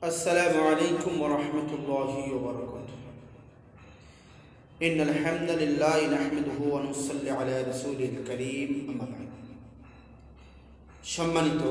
السلام عليكم ورحمة الله وبركاته. إن الحمد لله نحمده ونصلي على رسوله الكريم أما بعد. সম্মানিত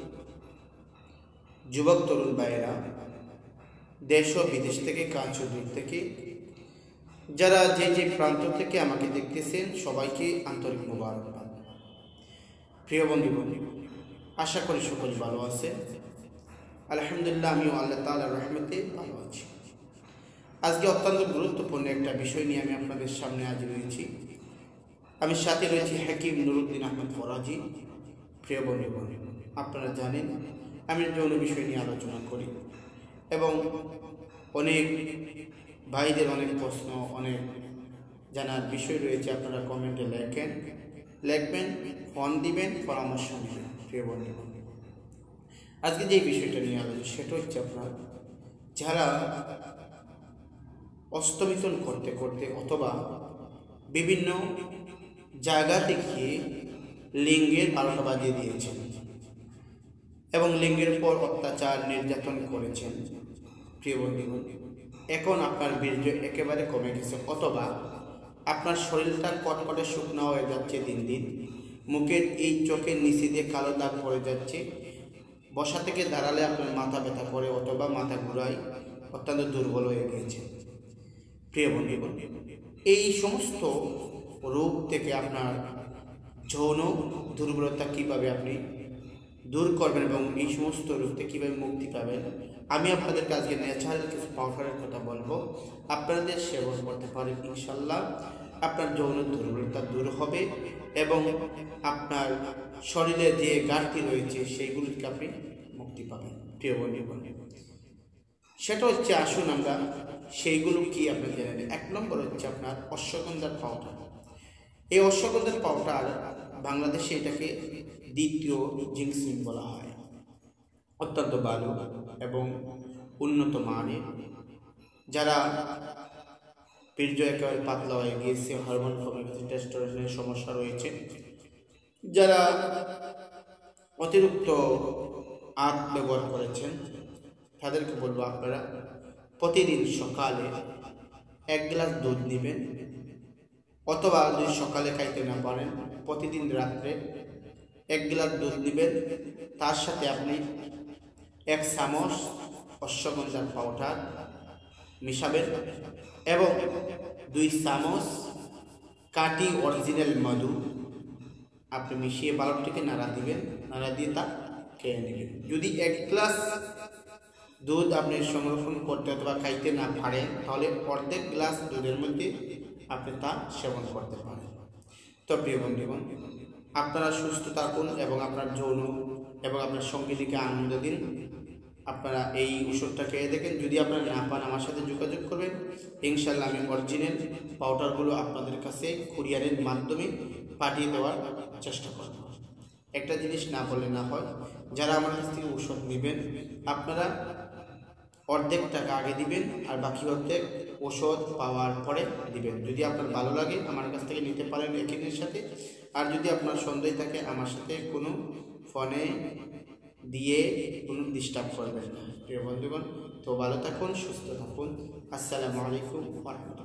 যুবক তরুণ ভাইয়েরা, দেশ ও বিদেশ থেকে কাছ ও দূর থেকে যারা যে প্রান্ত থেকে আমাকে দেখতেছেন সবাইকে আন্তরিক মোবারকবাদ। প্রিয় বন্ধুগণ, আশা করি সকলে ভালো আছে। আলহামদুলিল্লাহ, আমিও আল্লাহ তাআলার রহমতে ভালো আছি। আজকে অত্যন্ত গুরুত্বপূর্ণ একটা বিষয় নিয়ে আমি আপনাদের সামনে হাজির হয়েছি। আমি সাথে রয়েছি হাকিম নুরুদ্দিন আহমেদ ফরাজি। প্রিয় বন্ধুগণ, আপনারা জানেন আমি যৌন বিষয় নিয়ে আলোচনা করি এবং অনেক ভাইদের অনেক প্রশ্ন, অনেক জানার বিষয় রয়েছে। আপনারা কমেন্টে লিখবেন, ফোন দিবেন, পরামর্শ নেবেন। প্রিয় বন্ধুগণ, আজকে যে বিষয়টা নিয়ে আলোচনা সেটা হচ্ছে আপনার যারা অস্তমিতন করতে করতে অথবা বিভিন্ন জায়গাতে গিয়ে লিঙ্গের 12টা বাজিয়ে দিয়েছেন এবং লিঙ্গের পর অত্যাচার নির্যাতন করেছেন। প্রিয় বন্ধুগণ, এখন আপনার বীর্য একেবারে কমে গেছে অথবা আপনার শরীরটা কটকটে শুকনো হয়ে যাচ্ছে দিন দিন, মুখের এই চোখের নিচে দিয়ে কালো দাগ পড়ে যাচ্ছে, বসা থেকে দাঁড়ালে আপনার মাথা ব্যথা করে অথবা মাথা ঘুরায়, অত্যন্ত দুর্বল হয়ে গিয়েছে। প্রিয় বন্ধুগণ, এই সমস্ত রোগ থেকে আপনার যৌন দুর্বলতা কীভাবে আপনি দূর করবেন এবং এই সমস্ত রোগ থেকে কীভাবে মুক্তি পাবেন, আমি আপনাদেরকে আজকে ন্যাচারাল কিছু পাউডারের কথা বলবো। আপনাদের সেবন করতে পারেন, ইনশাল্লাহ আপনার যৌন দুর্বলতা দূর হবে এবং আপনার শরীরে যে ঘাটতি রয়েছে সেইগুলি থেকে আপনি মুক্তি পাবেন। প্রিয় বন্ধুগণ, সেটা হচ্ছে, আসুন আমরা সেইগুলো কি আপনি জেনে নেন। 1 নম্বর হচ্ছে আপনার অশ্বগন্ধার পাউডার। এই অশ্বগন্ধার পাউডার বাংলাদেশে এটাকে দ্বিতীয় জিনসিং বলা হয়। অত্যন্ত ভালো এবং উন্নত মানের। যারা বীর্য একেবারে পাতলা হয়ে গিয়েছে, হরমোন কমে গেছে, টেস্টোস্টেরনের সমস্যা রয়েছে, যারা অতিরিক্ত আদ ব্যবহার করেছেন, তাদেরকে বলবো আপনারা প্রতিদিন সকালে 1 গ্লাস দুধ নেবেন অথবা যদি সকালে খাইতে না পারেন প্রতিদিন রাত্রে 1 গ্লাস দুধ নেবেন। তার সাথে আপনি 1 চামচ অশ্বগন্ধার পাউডার মিশাবেন এবং 2 চামচ কাটি অরিজিনাল মধু আপনি মিশিয়ে বাল্বটিকে নাড়া দিবেন, নাড়া দিয়ে তা খেয়ে নেবেন। যদি 1 গ্লাস দুধ আপনি সংরক্ষণ করতে অথবা খাইতে না পারেন তাহলে অর্ধেক গ্লাস দুধের মধ্যে আপনি তা সেবন করতে পারেন। তো প্রিয় বন্ধুগণ, আপনারা সুস্থ থাকুন এবং আপনার যৌন এবং আপনার সঙ্গীকে আনন্দ দিন। আপনারা এই ওষুধটা খেয়ে দেখেন। যদি আপনারা না পান আমার সাথে যোগাযোগ করবেন, ইনশাল্লাহ আমি অরিজিনাল পাউডারগুলো আপনাদের কাছে কুরিয়ারের মাধ্যমে পাঠিয়ে দেওয়ার চেষ্টা করব। একটা জিনিস না বললে না হয়, যারা আমার কাছ থেকে ওষুধ নেবেন আপনারা অর্ধেক টাকা আগে দিবেন আর বাকি অর্ধেক ওষুধ পাওয়ার পরে দিবেন। যদি আপনার ভালো লাগে আমার কাছ থেকে নিতে পারেন একিনের সাথে, আর যদি আপনার সন্দেহ থাকে আমার সাথে কোনো ফোনে দিয়ে কোনো ডিস্টার্ব করবেন না। প্রিয় বন্ধুগণ, তো ভালো থাকুন, সুস্থ থাকুন। আসসালামু আলাইকুম ওয়া রাহমাতুল্লাহ।